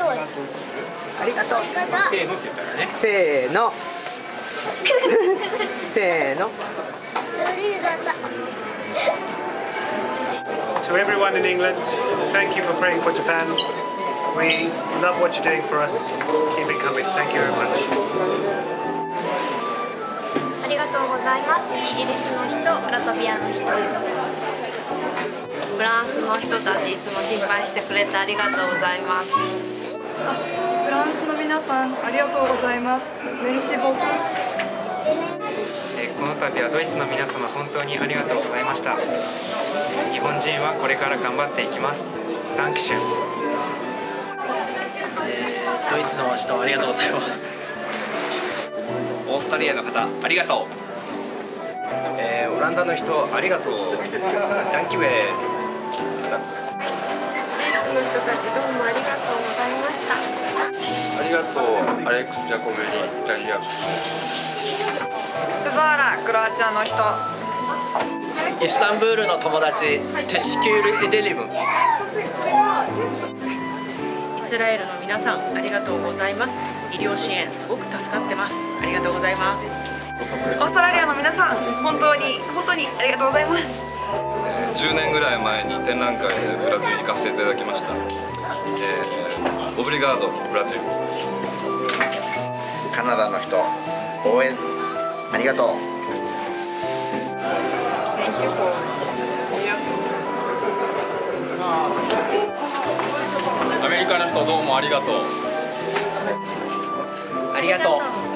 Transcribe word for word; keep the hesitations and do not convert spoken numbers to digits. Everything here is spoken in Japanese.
ありがとう。 せーのって言ったらね。 せーの。せーの。 To everyone in England, thank you for praying for Japan. We love what you're doing for us. Keep it coming. Thank you very much. ありがとうございます。イギリスの人、ラトビアの人、フランスの人たち、いつも心配してくれてありがとうございます。 フランスの皆さん、ありがとうございます。メルシボク。 この度はドイツの皆様、本当にありがとうございました。日本人はこれから頑張っていきます。ダンキシュン。 ドイツの人、ありがとうございます。 オーストラリアの方、ありがとう。 えー、オランダの人、ありがとう。ダンキウェイ。 スイスの人たち、どうもありがとうございました。 ありがとう、アレックス・ジャコメリ、イタリア。 クザーラ、クロアチアの人。 イスタンブールの友達、テシキュール・エデリム。 イスラエルの皆さん、ありがとうございます。医療支援すごく助かってます。ありがとうございます。 オーストラリアの皆さん、本当に本当にありがとうございます。 じゅうねんぐらい前に展覧会でブラジルに行かせていただきました。えー、オブリガードブラジル。 カナダの人、応援ありがとう。 アメリカの人、どうもありがとう。 ありがとう。